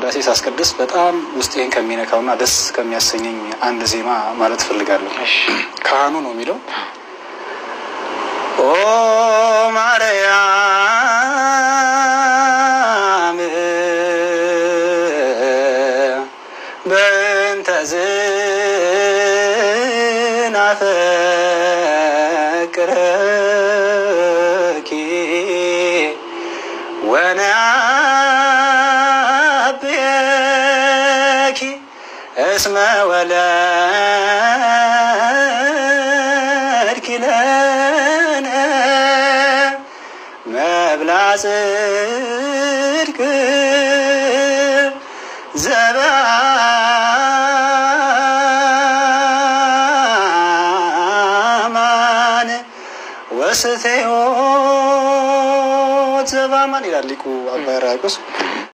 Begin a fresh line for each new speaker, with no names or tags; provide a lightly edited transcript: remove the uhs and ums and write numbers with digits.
ቅዳሴ ሳስቀድስ በጣም ውስጤን ከሚነካውና ደስ ከሚያሰኘኝ አንድ ዜማ ማለት ፈልጋለሁ። ካህኑ ነው የሚለው ኦ ማርያም በእንተ ዝናፈቅረኪ ወነአብየኪ እስመ ወለድኪ ለነ መብላ ጽድቅ ዘበአማን ወስተዮ ዘበአማን ይላል ሊቁ አባ ሕርያቆስ።